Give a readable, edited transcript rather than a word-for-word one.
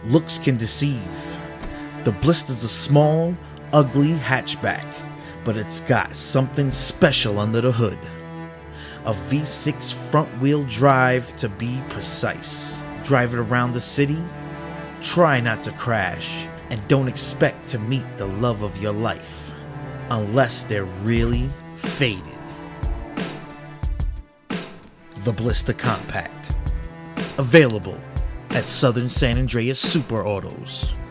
Looks can deceive. The Blista's a small, ugly hatchback, but it's got something special under the hood. A V6 front-wheel drive to be precise. Drive it around the city, try not to crash, and don't expect to meet the love of your life, unless they're really faded. The Blista Compact. Available at Southern San Andreas Super Autos.